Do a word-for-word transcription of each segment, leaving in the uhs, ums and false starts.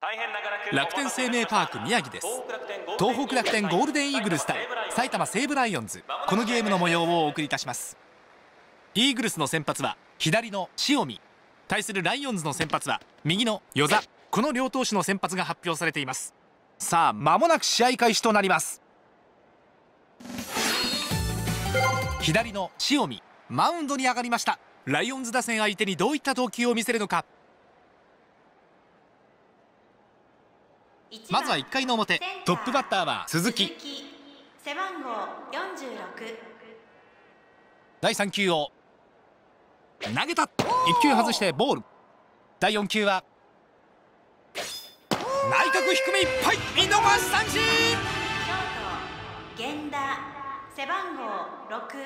楽天生命パーク宮城です。東北楽天ゴールデンイーグルス対埼玉西武ライオンズ、このゲームの模様をお送りいたします。イーグルスの先発は左の塩見、対するライオンズの先発は右の與座、この両投手の先発が発表されています。さあ間もなく試合開始となります。左の塩見、マウンドに上がりました。ライオンズ打線相手にどういった投球を見せるのか。まずはいっかいの表、トップバッターは鈴木、 背番号よんじゅうろく。 だいさん球を投げた。いっ球外してボール。だいよん球は内角低めいっぱい、見逃し三振。 ショート源田、背番号ろく。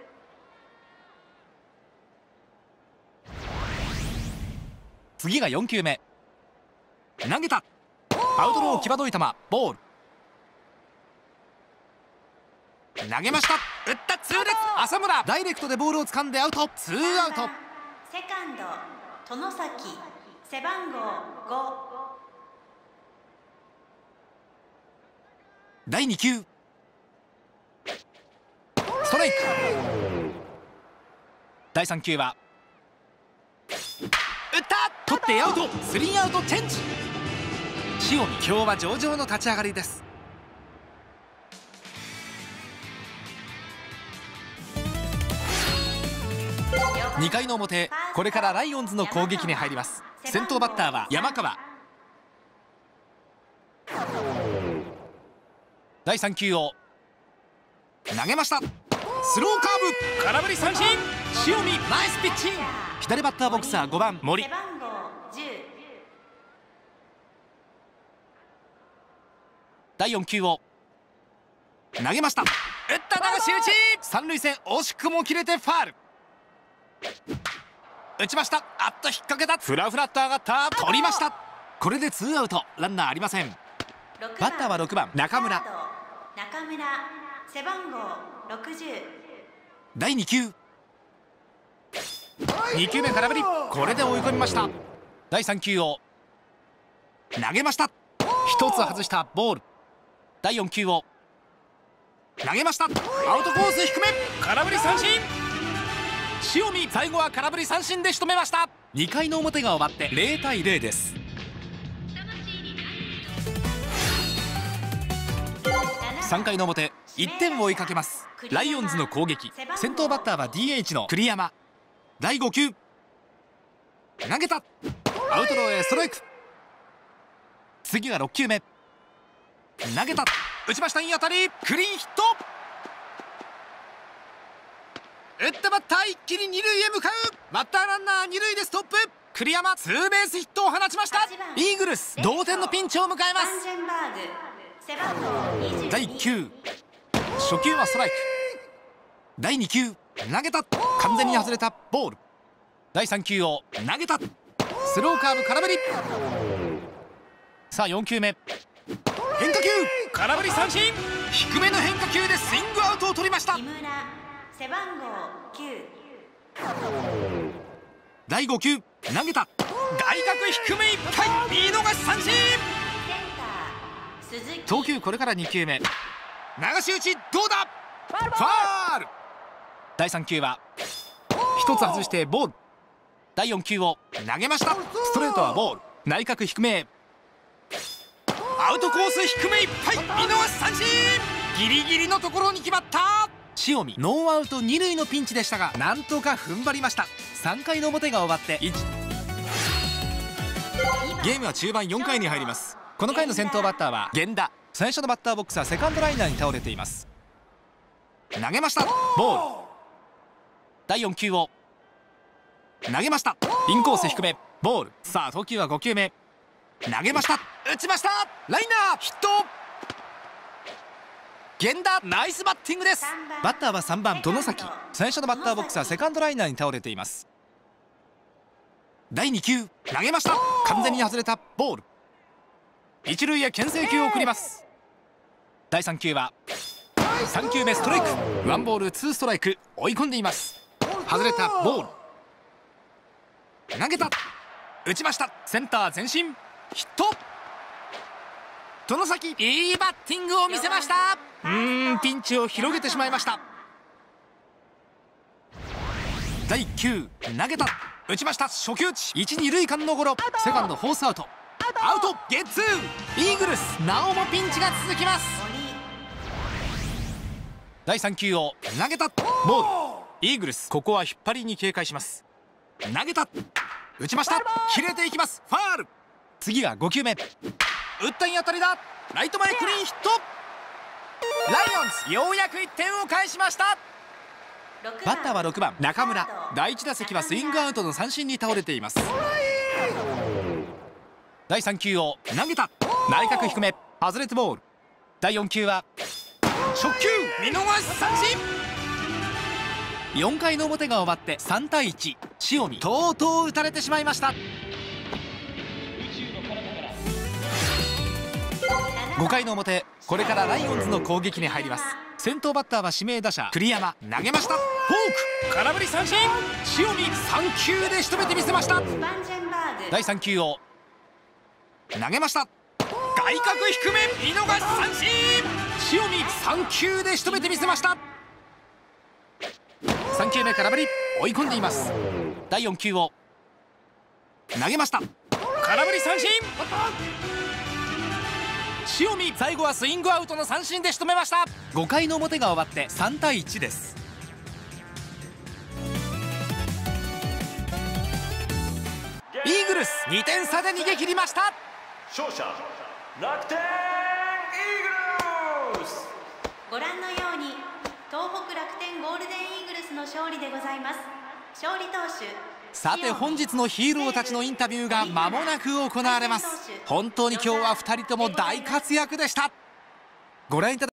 次がよん球目、投げた。アウトロー際どい球、ボール。投げました。打った。痛烈。浅村ダイレクトでボールを掴んでアウト。ツーアウト。 セカンド外崎、背番号ご。 だいに球、ストライク。だいさん球は打った。取ってアウト。スリーアウトチェンジ。塩見、今日は上々の立ち上がりです。にかいの表、これからライオンズの攻撃に入ります。先頭バッターは山川。だいさん球を投げました。スローカーブ、空振り三振。塩見、ナイスピッチング。左バッターボクサーごばん森。 背番号じゅう。 だいよん球を投げました。打った。流し打ち。三塁線惜しくも切れてファール。打ちました。あっと引っ掛けた。フラフラっと上がった。取りました。これでツーアウト、ランナーありません。バッターはろくばん中村。 中村、背番号ろくじゅう。 だいに球、に球目空振り。これで追い込みました。だいさん球を投げました。ひとつ外したボール。だいよん球を投げました。アウトコース低め、空振り三振。塩見、最後は空振り三振で仕留めました。にかいの表が終わってゼロたいゼロです。さんかいの表、いってんを追いかけますライオンズの攻撃。先頭バッターは ディーエイチ の栗山。だいご球、投げた。アウトローへストライク。次はろく球目、投げた。打ちました。いい当たり。クリーンヒット。打ったバッター一気にに塁へ向かう。バッターランナーに塁でストップ。栗山ツーベースヒットを放ちました。イーグルス同点のピンチを迎えます。だいいち球、初球はストライク。だいに球、投げた。完全に外れたボール。だいさん球を投げた。スローカーブ空振り。さあよん球目、変化球、空振り三振。低めの変化球でスイングアウトを取りました。 木村、背番号きゅう。 だいご球、投げた。外角低めいっぱい、見逃し三振。投球これからに球目、流し打ち。どうだ。ファール。だいさん球はひとつ外してボール。だいよん球を投げました。ストレートはボール。内角低め、アウトコース低めいっぱい、見逃し三振。ギリギリのところに決まった。塩見、ノーアウトに塁のピンチでしたが、なんとか踏ん張りました。さんかいの表が終わっていち。ゲームは中盤よんかいに入ります。この回の先頭バッターは源田。最初のバッターボックスはセカンドライナーに倒れています。投げました。ボール。だいよん球を投げました。インコース低め、ボール。さあ投球はご球目、投げました。打ちました。ライナーヒット。源田、ナイスバッティングです。バッターはさんばん外崎。最初のバッターボックスはセカンドライナーに倒れています。だいに球、投げました。完全に外れたボール。一塁へ牽制球を送ります。だいさん球はさん球目ストライク。ワンボールツーストライク、追い込んでいます。外れたボール。投げた。打ちました。センター前進ヒット。 外崎、いいバッティングを見せました。うーんピンチを広げてしまいました。だいいっ球投げた、打ちました。初球打ち、いち、に塁間のゴロ、セカンドフォースアウト、アウトゲッツー。イーグルスなおもピンチが続きます。だいさん球を投げた、ボール。イーグルスここは引っ張りに警戒します。投げた、打ちました。切れていきます。ファール。次がご球目、打ったいい当たりだ、ライト前クリーンヒット。ライオンズようやくいってんを返しました。バッターはろくばん中村。だいいち打席はスイングアウトの三振に倒れています。だいさん球を投げた、内角低め、外れてボール。だいよん球は初球見逃し三振。よん回の表が終わってさんたいいち、塩見とうとう打たれてしまいました。ご回の表、これからライオンズの攻撃に入ります。先頭バッターは指名打者栗山。投げました、フォーク、空振り三振。塩見さん球で仕留めてみせました。だいさん球を投げました、外角低め見逃し三振。塩見さん球で仕留めてみせました。さん球目空振り、追い込んでいます。だいよん球を投げました、空振り三振。塩見最後はスイングアウトの三振で仕留めました。ご回の表が終わってさんたいいちです。イーグルスにてん差で逃げ切りました。 勝者楽天イーグルス。 ご覧のように東北楽天ゴールデンイーグルスの勝利でございます。勝利投手、 さて本日のヒーローたちのインタビューが間もなく行われます。本当に今日はふたりとも大活躍でした。ご覧いただ